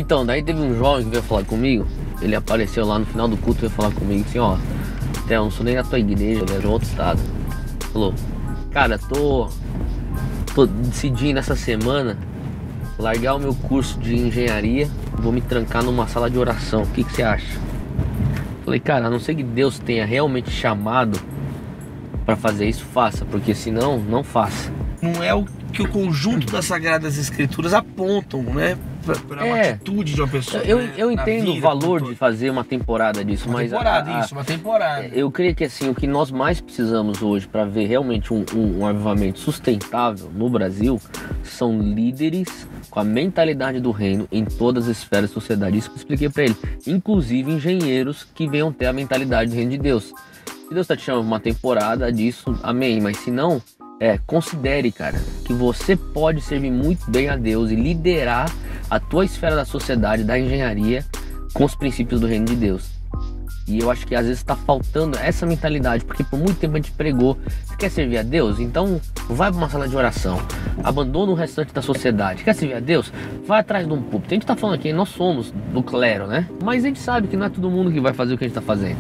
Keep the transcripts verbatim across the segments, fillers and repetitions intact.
Então, daí teve um jovem que veio falar comigo. Ele apareceu lá no final do culto e veio falar comigo assim, ó, Theo, eu não sou nem da tua igreja, ele é de outro estado. Falou, cara, tô, tô decidindo essa semana largar o meu curso de engenharia, vou me trancar numa sala de oração, o que, que você acha? Falei, cara, a não ser que Deus tenha realmente chamado pra fazer isso, faça, porque senão, não faça. Não é o que o conjunto das Sagradas Escrituras apontam, né? Para uma É, atitude de uma pessoa. Eu, né? eu entendo vida, o valor como de fazer uma temporada disso, uma mas temporada, a, a, isso, uma temporada. eu creio que assim, o que nós mais precisamos hoje para ver realmente um, um, um avivamento sustentável no Brasil são líderes com a mentalidade do reino em todas as esferas da sociedade. Isso que eu expliquei para ele, inclusive engenheiros que venham ter a mentalidade do reino de Deus. Se Deus está te chamando uma temporada disso, amém, mas se não, é, considere, cara, que você pode servir muito bem a Deus e liderar a tua esfera da sociedade, da engenharia, com os princípios do reino de Deus. E eu acho que às vezes está faltando essa mentalidade, porque por muito tempo a gente pregou, você quer servir a Deus? Então vai para uma sala de oração, abandona o restante da sociedade. Quer servir a Deus? Vai atrás de um púlpito. A gente está falando aqui, nós somos do clero, né? Mas a gente sabe que não é todo mundo que vai fazer o que a gente está fazendo.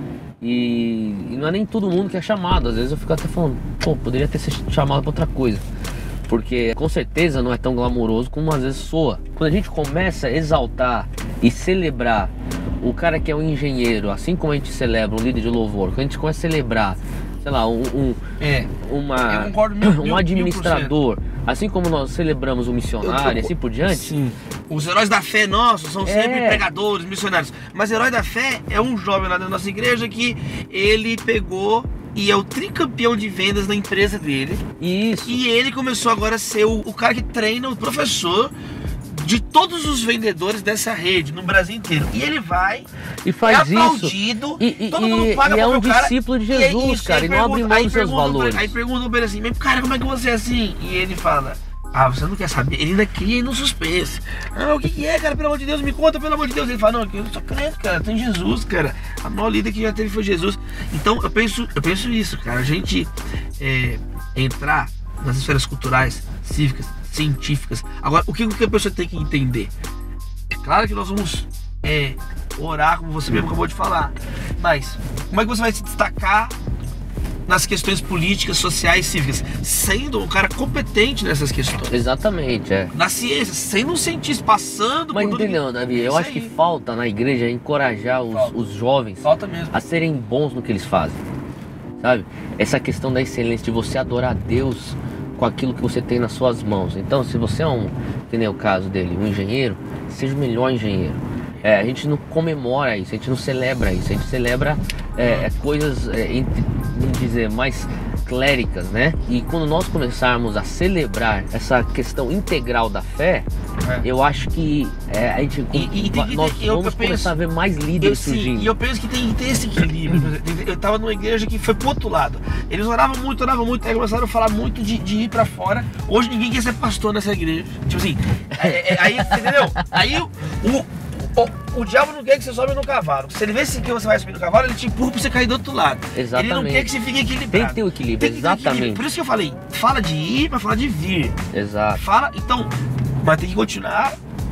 E, e não é nem todo mundo que é chamado. Às vezes eu fico até falando, pô, poderia ter sido chamado para outra coisa. Porque com certeza não é tão glamouroso como às vezes soa. Quando a gente começa a exaltar e celebrar o cara que é um engenheiro, assim como a gente celebra um líder de louvor, quando a gente começa a celebrar, sei lá, um, um, é, uma, mil, um administrador, assim como nós celebramos um missionário, eu, assim por diante. Sim. Os heróis da fé nossos são sempre é. pregadores, missionários. Mas herói da fé é um jovem lá da nossa igreja que ele pegou e é o tricampeão de vendas da empresa dele. Isso. E ele começou agora a ser o, o cara que treina, o professor de todos os vendedores dessa rede no Brasil inteiro. E ele vai, e faz é aplaudido, isso. E, e, todo mundo paga e é um cara, discípulo de Jesus, e é isso, cara, e não abre mão dos seus valores. Pra, aí perguntam pra ele assim, mas cara, como é que você é assim? E ele fala, ah, você não quer saber? Ele ainda cria no suspense. Ah, o que, que é, cara? Pelo amor de Deus, me conta, pelo amor de Deus. Ele fala, não, eu sou crente, cara, tem Jesus, cara. A maior líder que já teve foi Jesus. Então, eu penso, eu penso isso, cara. A gente é, entrar nas esferas culturais, cívicas, científicas. Agora, o que, o que a pessoa tem que entender? É claro que nós vamos é, orar, como você mesmo acabou de falar. Mas, como é que você vai se destacar nas questões políticas, sociais, cívicas, sendo um cara competente nessas questões? Exatamente, é. Na ciência, sendo um cientista, passando Mas por entendeu, tudo... Davi? Eu acho que falta na igreja encorajar os, os jovens falta mesmo. a serem bons no que eles fazem, sabe? Essa questão da excelência, de você adorar a Deus com aquilo que você tem nas suas mãos. Então, se você é um, que nem o caso dele, um engenheiro, seja o melhor engenheiro. É, a gente não comemora isso, a gente não celebra isso, a gente celebra é, é, coisas, é, entre, vamos dizer, mais cléricas, né? E quando nós começarmos a celebrar essa questão integral da fé, é. eu acho que é, a gente, e, e tem que nós ter, vamos eu começar penso, a ver mais líderes eu, surgindo. Sim, e eu penso que tem que ter esse equilíbrio. Eu estava numa igreja que foi pro outro lado. Eles oravam muito, oravam muito, aí começaram a falar muito de, de ir pra fora. Hoje ninguém quer ser pastor nessa igreja. Tipo assim, é, é, aí, entendeu? Aí o... O, o diabo não quer que você sobe no cavalo. Se ele vê que você vai subir no cavalo, ele te empurra pra você cair do outro lado. Exatamente. Ele não quer que você fique equilibrado. Tem que ter o equilíbrio, Tem que ter exatamente. Equilíbrio. Por isso que eu falei, fala de ir pra falar de vir. Exato. Fala, então, mas tem que continuar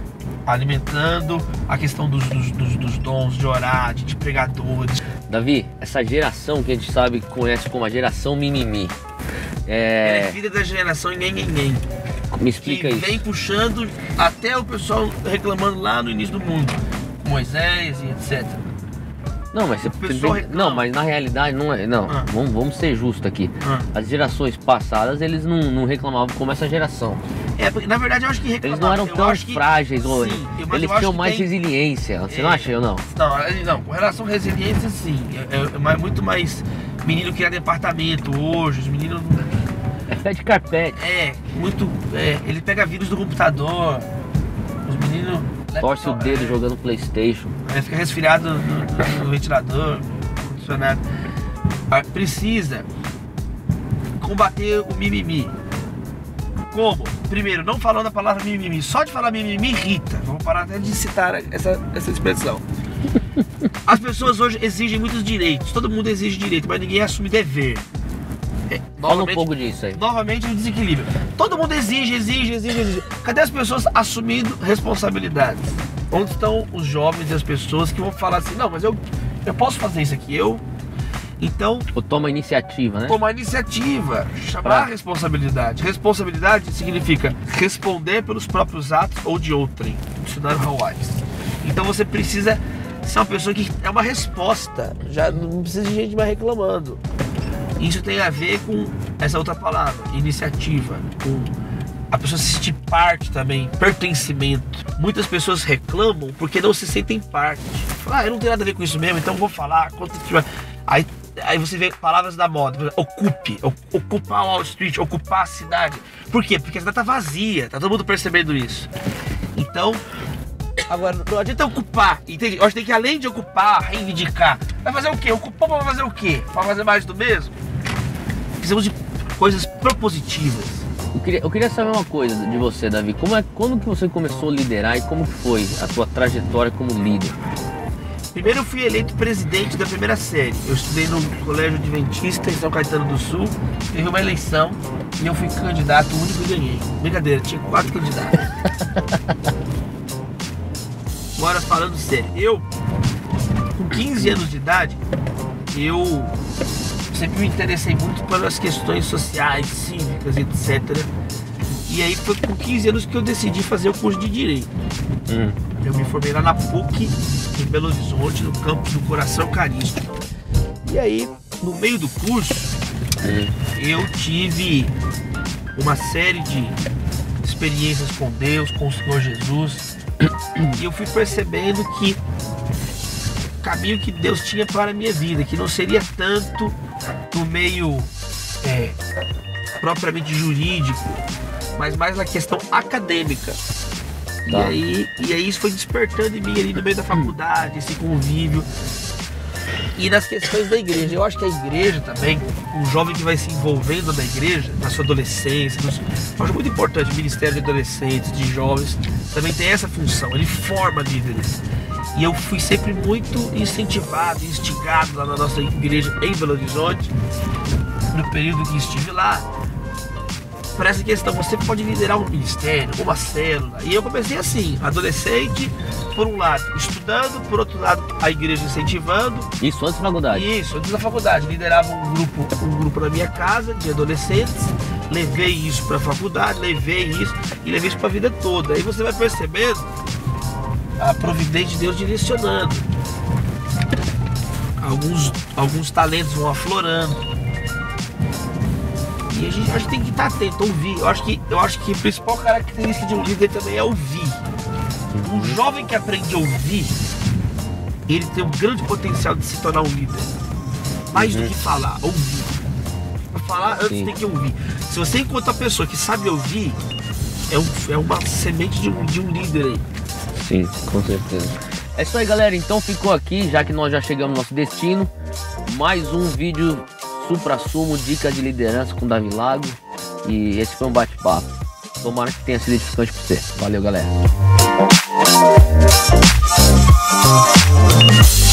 alimentando a questão dos, dos, dos, dos dons de orar, de, de pregadores. Davi, essa geração que a gente sabe, conhece como a geração mimimi. É... Ela é filha da geração nhen-nhen-nhen. Me explica que isso. Vem puxando até o pessoal reclamando lá no início do mundo, Moisés e etcétera. Não, mas você tem... não, mas na realidade não é. Não, ah. vamos, vamos ser justos aqui. Ah. As gerações passadas eles não, não reclamavam como essa geração. É, porque na verdade eu acho que reclamavam. Eles não eram tão frágeis, que... ou... sim, eles tinham mais tem... resiliência. Você é... não acha ou não? Não, não, com relação à resiliência, sim. É, é muito mais menino criar departamento hoje, os meninos. É pé de carpete. É, muito. É, ele pega vírus do computador. Os meninos. Torce o dedo é, jogando PlayStation. Aí fica resfriado no, no, no ventilador, funcionado. Precisa combater o mimimi. Como? Primeiro, não falando a palavra mimimi. Só de falar mimimi irrita. Vamos parar até de citar essa, essa expressão. As pessoas hoje exigem muitos direitos. Todo mundo exige direito, mas ninguém assume dever. É, Fala um pouco disso aí. Novamente o desequilíbrio. Todo mundo exige, exige, exige, exige. Cadê as pessoas assumindo responsabilidades? Onde estão os jovens e as pessoas que vão falar assim, não, mas eu, eu posso fazer isso aqui, eu... Então... Ou toma iniciativa, né? Tomar iniciativa, chamar Pra... a responsabilidade. Responsabilidade significa responder pelos próprios atos ou de outrem. Dicionário Hawais. Então você precisa ser uma pessoa que é uma resposta. Já não precisa de gente mais reclamando. Isso tem a ver com essa outra palavra, iniciativa, com a pessoa se sentir parte também, pertencimento. Muitas pessoas reclamam porque não se sentem parte. Ah, eu não tenho nada a ver com isso mesmo, então vou falar. Aí, aí você vê palavras da moda, por exemplo, ocupe, ocupar Wall Street, ocupar a cidade. Por quê? Porque a cidade tá vazia, tá todo mundo percebendo isso. Então, agora, não adianta ocupar, entende? Eu acho que tem que, além de ocupar, reivindicar. Vai fazer o quê? Ocupar pra fazer o quê? Pra fazer mais do mesmo? Precisamos de coisas propositivas. Eu queria, eu queria saber uma coisa de você, Davi. Como é, quando que você começou a liderar e como foi a sua trajetória como líder? Primeiro eu fui eleito presidente da primeira série. Eu estudei no Colégio Adventista em São Caetano do Sul. Teve uma eleição e eu fui candidato único e ganhei. Brincadeira, tinha quatro candidatos. Agora falando sério, eu com quinze anos de idade, eu sempre me interessei muito pelas questões sociais, cívicas, etcétera. E aí foi com quinze anos que eu decidi fazer o curso de Direito. Hum. Eu me formei lá na P U C, em Belo Horizonte, no campus do Coração Carisma. E aí, no meio do curso, hum. eu tive uma série de experiências com Deus, com o Senhor Jesus. E eu fui percebendo que o caminho que Deus tinha para a minha vida, que não seria tanto no meio é, propriamente jurídico, mas mais na questão acadêmica. Tá. E aí, e aí isso foi despertando em mim ali no meio da faculdade, esse convívio. E nas questões da igreja, eu acho que a igreja também, um jovem que vai se envolvendo na igreja, na sua adolescência, nos, eu acho muito importante, o Ministério de Adolescentes, de Jovens, também tem essa função, ele forma líderes. E eu fui sempre muito incentivado, instigado lá na nossa igreja em Belo Horizonte, no período que estive lá, para essa questão, você pode liderar um ministério, uma célula. E eu comecei assim, adolescente, por um lado estudando, por outro lado a igreja incentivando. Isso antes da faculdade? Isso, antes da faculdade. Liderava um grupo, um grupo na minha casa de adolescentes, levei isso para a faculdade, levei isso e levei isso para a vida toda. Aí você vai percebendo a providência de Deus direcionando. Alguns, alguns talentos vão aflorando. E a gente acho que tem que estar atento, ouvir. Eu acho que, eu acho que a principal característica de um líder também é ouvir. Um jovem que aprende a ouvir, ele tem um grande potencial de se tornar um líder. Mais uhum. do que falar, ouvir. Para falar, antes Sim. tem que ouvir. Se você encontra uma pessoa que sabe ouvir, é, um, é uma semente de um, de um líder aí. Sim, com certeza. É isso aí, galera. Então ficou aqui, já que nós já chegamos no nosso destino, mais um vídeo Supra-Sumo, dicas de liderança com Davi Lago. E esse foi um bate-papo. Tomara que tenha sido edificante para você. Valeu, galera.